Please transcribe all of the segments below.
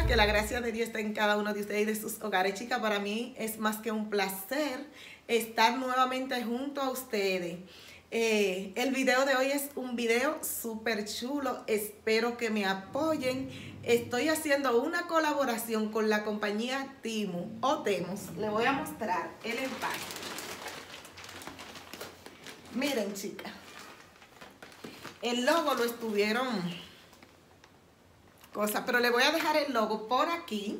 que la gracia de Dios esté en cada uno de ustedes y de sus hogares. Chicas, para mí es más que un placer estar nuevamente junto a ustedes. El video de hoy es un video súper chulo. Espero que me apoyen. Estoy haciendo una colaboración con la compañía Temu o Temos. Le voy a mostrar el empaque. Miren, chicas. El logo lo estuvieron pero le voy a dejar el logo por aquí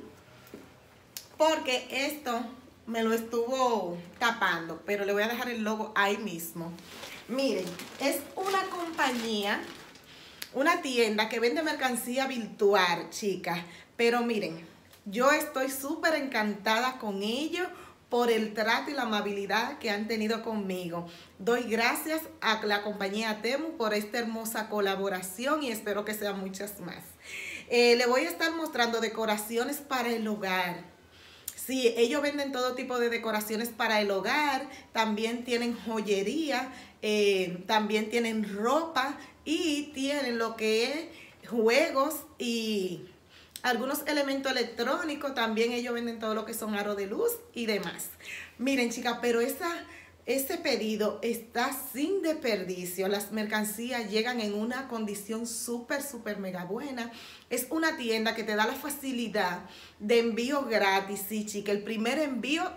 porque esto me lo estuvo tapando, pero le voy a dejar el logo ahí mismo. Miren, es una compañía, una tienda que vende mercancía virtual, chicas, pero miren, yo estoy súper encantada con ellos por el trato y la amabilidad que han tenido conmigo. Doy gracias a la compañía Temu por esta hermosa colaboración y espero que sean muchas más. Le voy a estar mostrando decoraciones para el hogar. Sí, ellos venden todo tipo de decoraciones para el hogar. También tienen joyería, también tienen ropa y tienen lo que es juegos y algunos elementos electrónicos. También ellos venden todo lo que son aros de luz y demás. Miren, chicas, pero ese pedido está sin desperdicio. Las mercancías llegan en una condición súper mega buena. Es una tienda que te da la facilidad de envío gratis. Sí, chica, el primer envío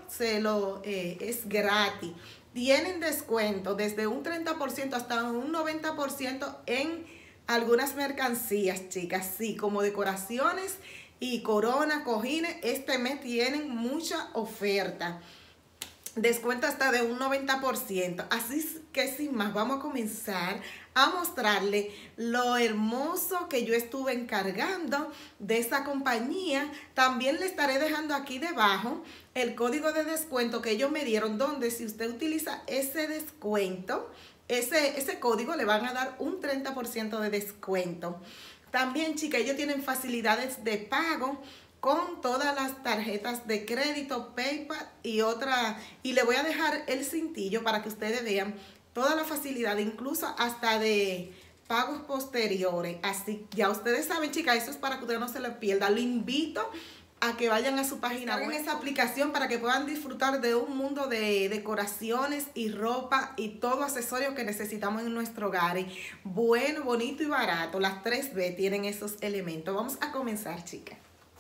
es gratis. Tienen descuento desde un 30% hasta un 90% en algunas mercancías, chicas. Sí, como decoraciones y corona, cojines. Este mes tienen mucha oferta. Descuento hasta de un 90%. Así que sin más, vamos a comenzar a mostrarle lo hermoso que yo estuve encargando de esta compañía. También le estaré dejando aquí debajo el código de descuento que ellos me dieron, donde si usted utiliza ese descuento, ese código le van a dar un 30% de descuento. También, chicas, ellos tienen facilidades de pago con todas las tarjetas de crédito, PayPal y otra. Y le voy a dejar el cintillo para que ustedes vean toda la facilidad, incluso hasta de pagos posteriores. Así, ya ustedes saben, chicas, eso es para que ustedes no se les pierda. Lo invito a que vayan a su página web, esa aplicación, para que puedan disfrutar de un mundo de decoraciones y ropa y todo accesorio que necesitamos en nuestro hogar. Bueno, bonito y barato. Las 3B tienen esos elementos. Vamos a comenzar, chicas.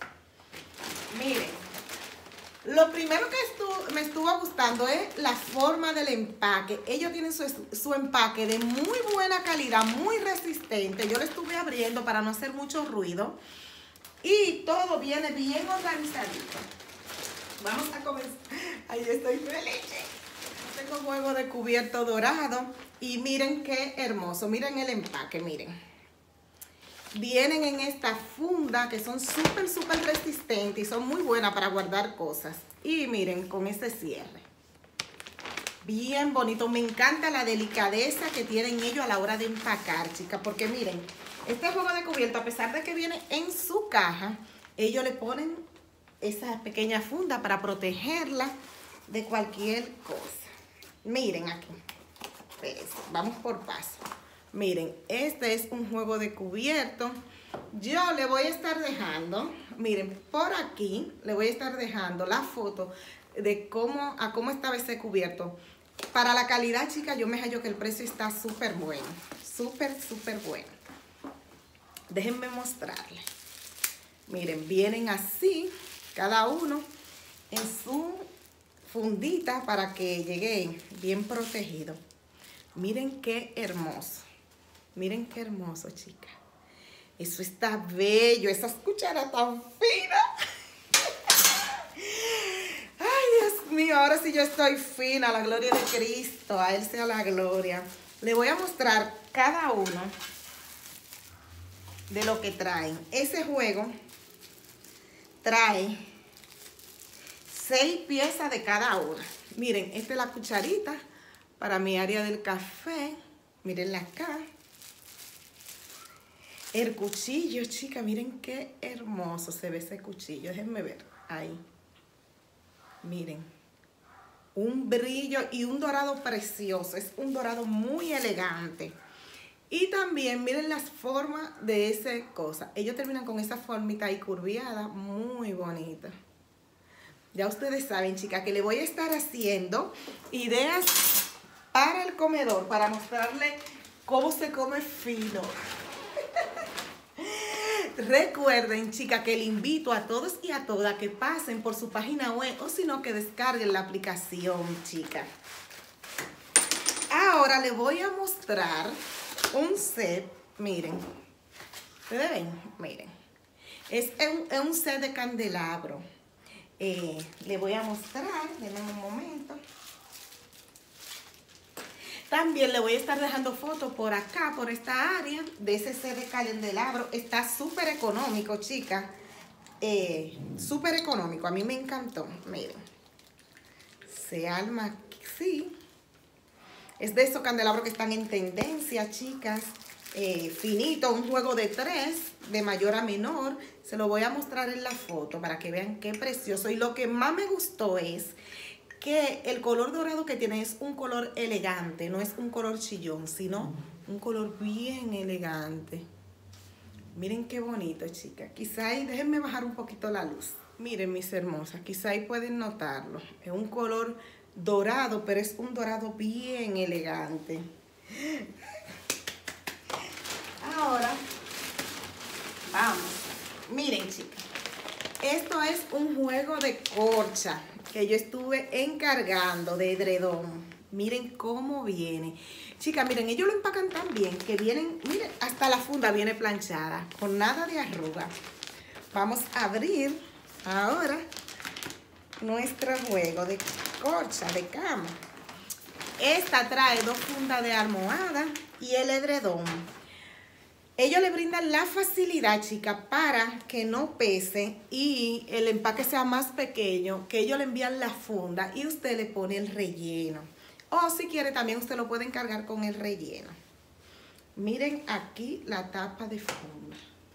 Miren, lo primero que me estuvo gustando es la forma del empaque. Ellos tienen su empaque de muy buena calidad, muy resistente. Yo lo estuve abriendo para no hacer mucho ruido. Y todo viene bien organizadito. Vamos a comenzar. Ahí estoy feliz. Tengo huevo de cubierto dorado. Y miren qué hermoso. Miren el empaque, miren. Vienen en esta funda que son súper resistentes y son muy buenas para guardar cosas. Y miren, con este cierre. Bien bonito. Me encanta la delicadeza que tienen ellos a la hora de empacar, chicas. Porque miren, este juego de cubierto, a pesar de que viene en su caja, ellos le ponen esa pequeña funda para protegerla de cualquier cosa. Miren aquí. Espérense, vamos por paso. Miren, este es un juego de cubierto. Yo le voy a estar dejando, miren, por aquí le voy a estar dejando la foto de cómo estaba ese cubierto. Para la calidad, chicas, yo me hallo que el precio está súper bueno. Súper bueno. Déjenme mostrarles. Miren, vienen así, cada uno en su fundita para que llegue bien protegido. Miren qué hermoso. Miren qué hermoso, chicas. Eso está bello. Esas cucharas tan finas. Ay, Dios mío. Ahora sí yo estoy fina. La gloria de Cristo. A Él sea la gloria. Le voy a mostrar cada uno de lo que traen. Ese juego trae 6 piezas de cada una. Miren, esta es la cucharita para mi área del café. Mírenla acá. El cuchillo, chicas, miren qué hermoso se ve ese cuchillo. Déjenme ver. Ahí. Miren. Un brillo y un dorado precioso. Es un dorado muy elegante. Y también miren las formas de esa cosa. Ellos terminan con esa formita ahí curviada, muy bonita. Ya ustedes saben, chicas, que le voy a estar haciendo ideas para el comedor, para mostrarle cómo se come fino. Recuerden, chicas, que le invito a todos y a todas que pasen por su página web o si no, que descarguen la aplicación, chicas. Ahora les voy a mostrar un set, miren. ¿Ustedes ven? Miren. Es un set de candelabro. Le voy a mostrar, denme un momento. También le voy a estar dejando fotos por acá, por esta área, de ese set de candelabro. Está súper económico, chicas. Súper económico, a mí me encantó. Miren. Se arma así. Es de esos candelabros que están en tendencia, chicas. Finito, un juego de 3, de mayor a menor. Se lo voy a mostrar en la foto para que vean qué precioso. Y lo que más me gustó es que el color dorado que tiene es un color elegante. No es un color chillón, sino un color bien elegante. Miren qué bonito, chicas. Quizá ahí, déjenme bajar un poquito la luz. Miren, mis hermosas, quizá ahí pueden notarlo. Es un color dorado, pero es un dorado bien elegante. Ahora, vamos. Miren, chicas, esto es un juego de corcha que yo estuve encargando de edredón. Miren cómo viene. Chicas, miren, ellos lo empacan tan bien que vienen, miren, hasta la funda viene planchada, con nada de arruga. Vamos a abrir ahora nuestro juego de corcha de cama. Esta trae 2 fundas de almohada y el edredón. Ellos le brindan la facilidad, chicas, para que no pese y el empaque sea más pequeño, que ellos le envían la funda y usted le pone el relleno. O si quiere también usted lo puede encargar con el relleno. Miren aquí la tapa de funda.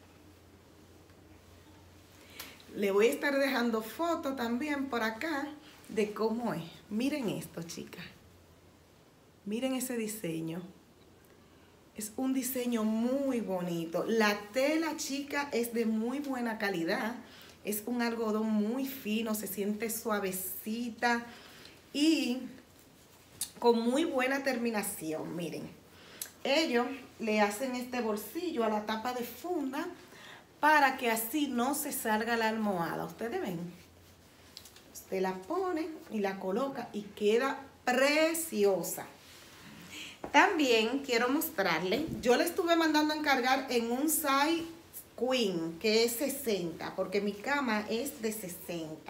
Le voy a estar dejando fotos también por acá de cómo es. Miren esto, chicas. Miren ese diseño. Es un diseño muy bonito. La tela, chica, es de muy buena calidad. Es un algodón muy fino, se siente suavecita y con muy buena terminación. Miren, ellos le hacen este bolsillo a la tapa de funda para que así no se salga la almohada. Ustedes ven. Usted la pone y la coloca y queda preciosa. También quiero mostrarle, yo le estuve mandando a encargar en un size queen, que es 60, porque mi cama es de 60.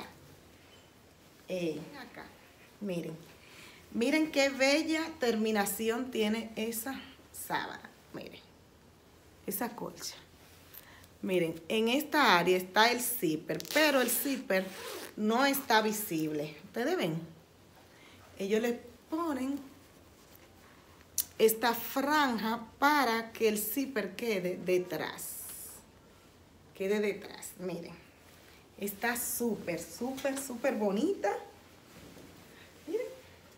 Acá, miren qué bella terminación tiene esa sábana, miren, esa colcha. Miren, en esta área está el zipper, pero el zipper no está visible. ¿Ustedes ven? Ellos le ponen esta franja para que el zipper quede detrás. Quede detrás, miren. Está súper, súper, súper bonita. Miren.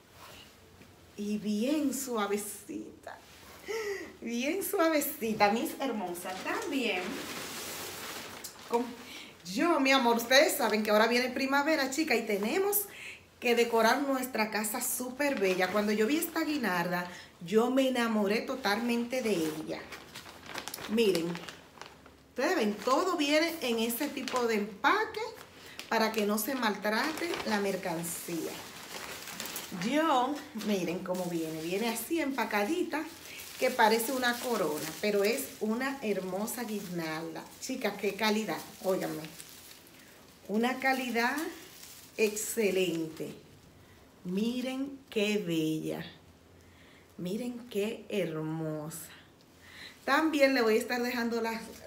Y bien suavecita. Bien suavecita, mis hermosas. También, yo, mi amor, ustedes saben que ahora viene primavera, chica, y tenemos que decorar nuestra casa súper bella. Cuando yo vi esta guinarda, yo me enamoré totalmente de ella. Miren, ustedes ven, todo viene en ese tipo de empaque para que no se maltrate la mercancía. Miren cómo viene. Viene así empacadita, que parece una corona, pero es una hermosa guirnalda. Chicas, qué calidad, óiganme. Una calidad excelente. Miren qué bella. Miren qué hermosa. También le voy a estar dejando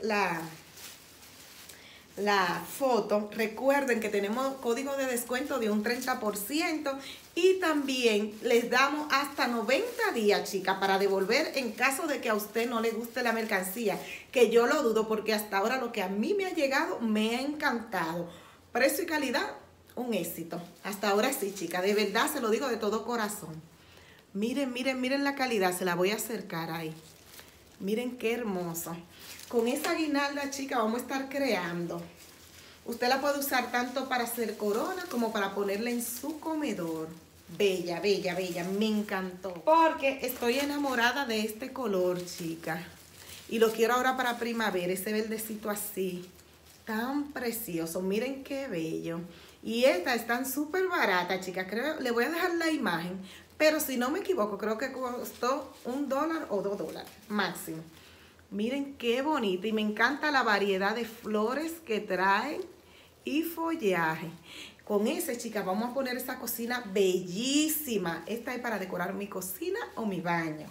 la foto. Recuerden que tenemos código de descuento de un 30% y también les damos hasta 90 días, chicas, para devolver en caso de que a usted no le guste la mercancía, que yo lo dudo porque hasta ahora lo que a mí me ha llegado me ha encantado. Precio y calidad, un éxito. Hasta ahora sí, chicas, de verdad se lo digo de todo corazón. Miren, miren, miren la calidad, se la voy a acercar ahí. Miren qué hermoso. Con esa guirnalda, chica, vamos a estar creando. Usted la puede usar tanto para hacer corona como para ponerla en su comedor. Bella, bella, bella. Me encantó. Porque estoy enamorada de este color, chica. Y lo quiero ahora para primavera. Ese verdecito así. Tan precioso. Miren qué bello. Y estas están súper baratas, chicas. Creo, le voy a dejar la imagen. Pero si no me equivoco, creo que costó $1 o $2 máximo. Miren qué bonito. Y me encanta la variedad de flores que traen y follaje. Con ese, chicas, vamos a poner esta cocina bellísima. Esta es para decorar mi cocina o mi baño.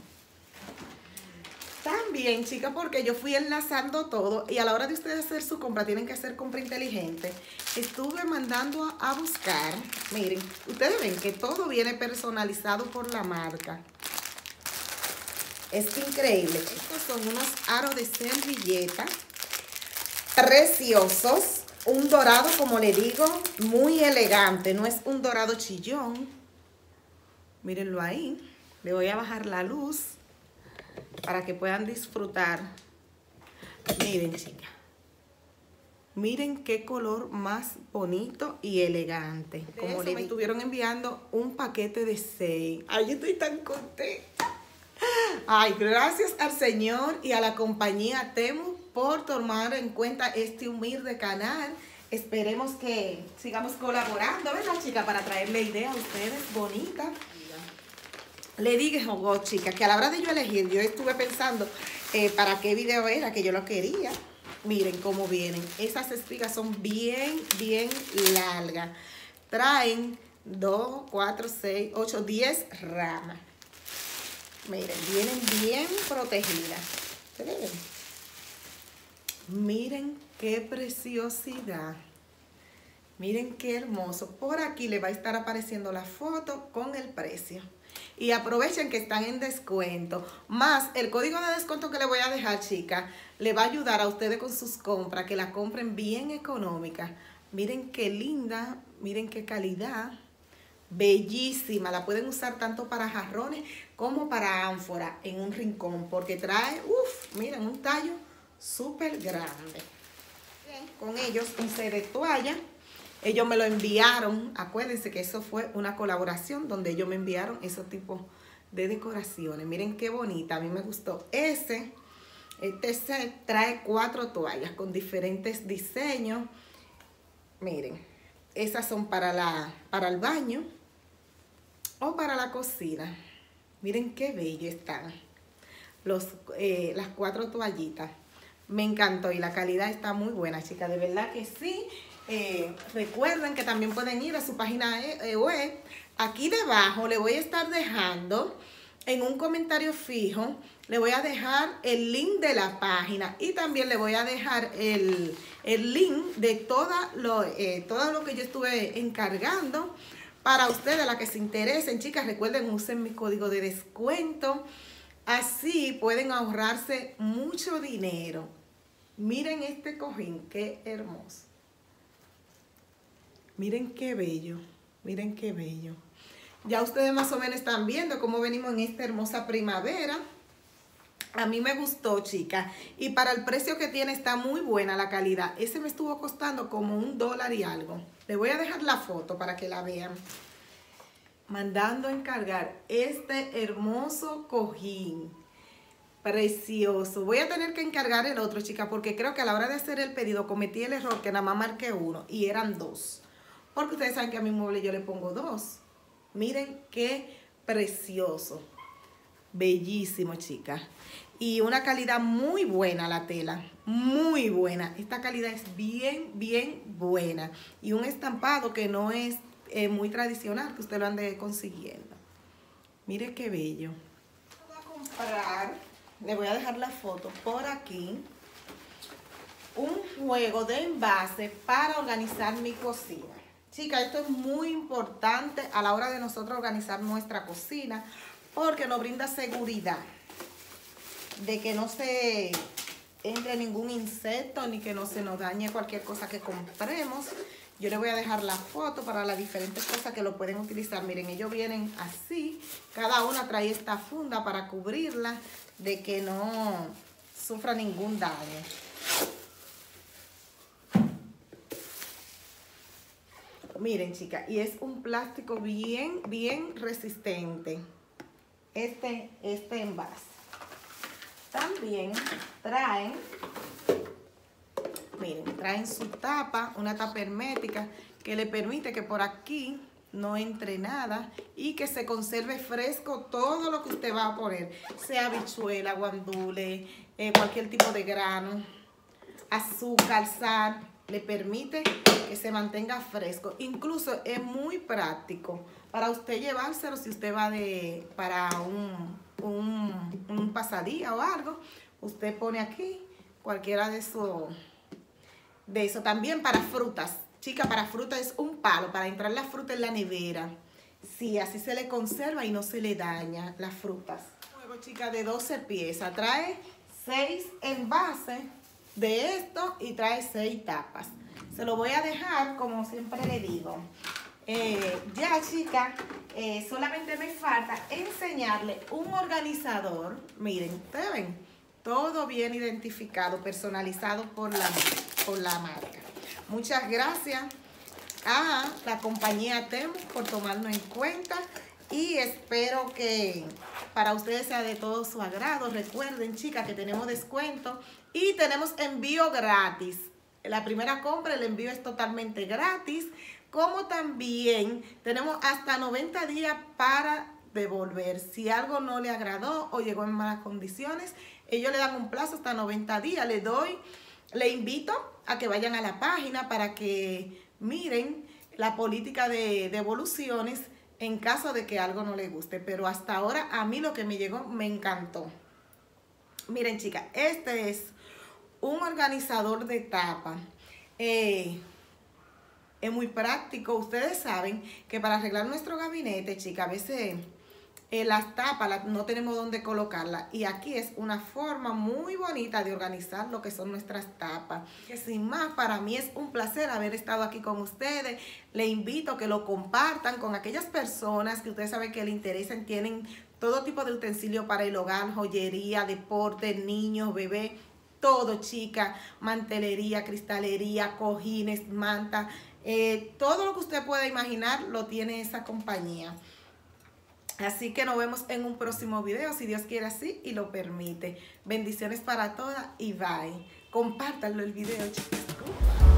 También, chicas, porque yo fui enlazando todo y a la hora de ustedes hacer su compra, tienen que hacer compra inteligente. Estuve mandando a buscar, miren, ustedes ven que todo viene personalizado por la marca. Es increíble. Estos son unos aros de servilleta preciosos. Un dorado, como le digo, muy elegante. No es un dorado chillón. Mírenlo ahí. Le voy a bajar la luz para que puedan disfrutar. Miren, chicas. Miren qué color más bonito y elegante. Como le estuvieron enviando un paquete de 6. Ay, yo estoy tan contenta. Ay, gracias al Señor y a la compañía Temu por tomar en cuenta este humilde canal. Esperemos que sigamos colaborando, ¿verdad, chicas? Para traerle ideas a ustedes bonitas. Le digo, chicas, que a la hora de yo elegir, yo estuve pensando para qué video era que yo lo quería. Miren cómo vienen. Esas espigas son bien, bien largas. Traen 2, 4, 6, 8, 10 ramas. Miren, vienen bien protegidas. ¿Se ven? Miren qué preciosidad. Miren qué hermoso. Por aquí le va a estar apareciendo la foto con el precio. Y aprovechen que están en descuento. Más el código de descuento que le voy a dejar, chicas, le va a ayudar a ustedes con sus compras, que la compren bien económica. Miren qué linda, miren qué calidad. Bellísima. La pueden usar tanto para jarrones como para ánfora en un rincón, porque trae, miren, un tallo súper grande. Bien, con ellos un set de toalla. Ellos me lo enviaron. Acuérdense que eso fue una colaboración donde ellos me enviaron esos tipos de decoraciones. Miren qué bonita. A mí me gustó este set. Trae 4 toallas con diferentes diseños. Miren, esas son para el baño o para la cocina. Miren qué bello están las 4 toallitas. Me encantó y la calidad está muy buena, chicas. De verdad que sí. Recuerden que también pueden ir a su página web. Aquí debajo le voy a estar dejando en un comentario fijo. Le voy a dejar el link de la página y también le voy a dejar el link de todo lo que yo estuve encargando para ustedes, las que se interesen. Chicas, recuerden, usen mi código de descuento. Así pueden ahorrarse mucho dinero. Miren este cojín, qué hermoso. Miren qué bello, miren qué bello. Ya ustedes más o menos están viendo cómo venimos en esta hermosa primavera. A mí me gustó, chicas. Y para el precio que tiene está muy buena la calidad. Ese me estuvo costando como $1 y algo. Les voy a dejar la foto para que la vean. Mandando a encargar este hermoso cojín. Precioso. Voy a tener que encargar el otro, chicas, porque creo que a la hora de hacer el pedido cometí el error que nada más marqué 1 y eran 2. Porque ustedes saben que a mi mueble yo le pongo 2. Miren qué precioso. Bellísimo, chicas. Y una calidad muy buena la tela. Muy buena. Esta calidad es bien, bien buena. Y un estampado que no es muy tradicional, que usted lo ande consiguiendo. Mire qué bello. Voy a comprar, le voy a dejar la foto por aquí, un juego de envase para organizar mi cocina. Chicas, esto es muy importante a la hora de nosotros organizar nuestra cocina, porque nos brinda seguridad de que no se entre ningún insecto ni que no se nos dañe cualquier cosa que compremos. Yo les voy a dejar la foto para las diferentes cosas que lo pueden utilizar. Miren, ellos vienen así. Cada una trae esta funda para cubrirla de que no sufra ningún daño. Miren, chicas, y es un plástico bien resistente. Este envase. También traen, miren, traen su tapa, una tapa hermética que le permite que por aquí no entre nada y que se conserve fresco todo lo que usted va a poner, sea habichuela, guandule, cualquier tipo de grano, azúcar, sal, le permite que se mantenga fresco. Incluso es muy práctico para usted llevárselo si usted va para un pasadía o algo. Usted pone aquí cualquiera de eso. También para frutas. Chica, para frutas es un palo, para entrar la fruta en la nevera. Sí, así se le conserva y no se le daña las frutas. Luego, chica, de 12 piezas. Trae 6 envases de esto y trae 6 tapas. Se lo voy a dejar como siempre le digo. Ya, chicas, solamente me falta enseñarle un organizador. Miren, ustedes ven, todo bien identificado, personalizado por la marca. Muchas gracias a la compañía Temu por tomarnos en cuenta y espero que para ustedes sea de todo su agrado. Recuerden, chicas, que tenemos descuento y tenemos envío gratis. La primera compra, el envío es totalmente gratis, como también tenemos hasta 90 días para devolver. Si algo no le agradó o llegó en malas condiciones, ellos le dan un plazo hasta 90 días. Le invito a que vayan a la página para que miren la política de devoluciones en caso de que algo no le guste. Pero hasta ahora a mí lo que me llegó me encantó. Miren, chicas, este es un organizador de tapa. Es muy práctico. Ustedes saben que para arreglar nuestro gabinete, chicas, a veces las tapas no tenemos dónde colocarlas. Y aquí es una forma muy bonita de organizar lo que son nuestras tapas. Que sin más, para mí es un placer haber estado aquí con ustedes. Les invito a que lo compartan con aquellas personas que ustedes saben que les interesan. Tienen todo tipo de utensilios para el hogar, joyería, deporte, niños, bebés. Todo, chica, mantelería, cristalería, cojines, mantas, todo lo que usted pueda imaginar lo tiene esa compañía. Así que nos vemos en un próximo video, si Dios quiere así y lo permite. Bendiciones para todas y bye. Compártanlo el video, chicas.